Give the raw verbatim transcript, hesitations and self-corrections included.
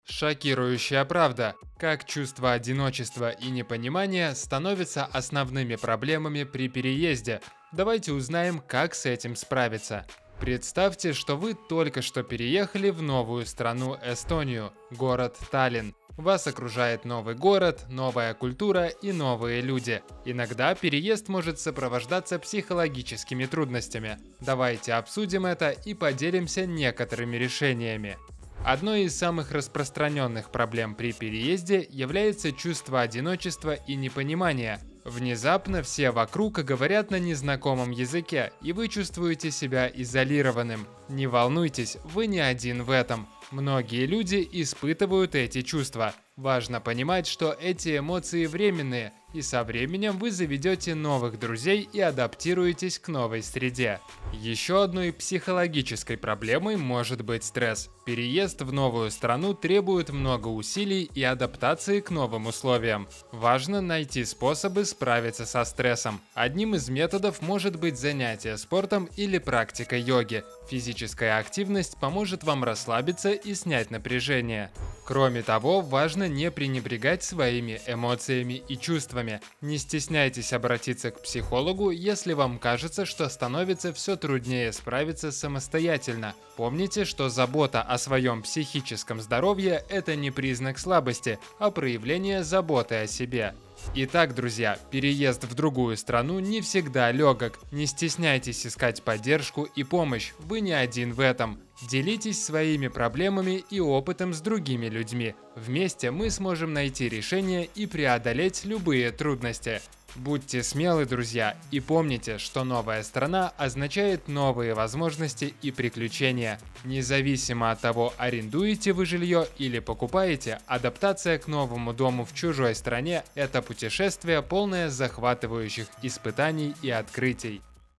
Шокирующая правда. Как чувство одиночества и непонимания становятся основными проблемами при переезде. Давайте узнаем, как с этим справиться. Представьте, что вы только что переехали в новую страну Эстонию, город Таллин. Вас окружает новый город, новая культура и новые люди. Иногда переезд может сопровождаться психологическими трудностями. Давайте обсудим это и поделимся некоторыми решениями. Одной из самых распространенных проблем при переезде является чувство одиночества и непонимания. Внезапно все вокруг говорят на незнакомом языке, и вы чувствуете себя изолированным. Не волнуйтесь, вы не один в этом. Многие люди испытывают эти чувства. Важно понимать, что эти эмоции временные, и со временем вы заведете новых друзей и адаптируетесь к новой среде. Еще одной психологической проблемой может быть стресс. Переезд в новую страну требует много усилий и адаптации к новым условиям. Важно найти способы справиться со стрессом. Одним из методов может быть занятие спортом или практика йоги. Физическая активность поможет вам расслабиться и снять напряжение. Кроме того, важно не пренебрегать своими эмоциями и чувствами. Не стесняйтесь обратиться к психологу, если вам кажется, что становится все труднее справиться самостоятельно. Помните, что забота о своем психическом здоровье – это не признак слабости, а проявление заботы о себе. Итак, друзья, переезд в другую страну не всегда легок. Не стесняйтесь искать поддержку и помощь, вы не один в этом. Делитесь своими проблемами и опытом с другими людьми. Вместе мы сможем найти решение и преодолеть любые трудности. Будьте смелы, друзья, и помните, что новая страна означает новые возможности и приключения. Независимо от того, арендуете вы жилье или покупаете, адаптация к новому дому в чужой стране – это путешествие, полное захватывающих испытаний и открытий.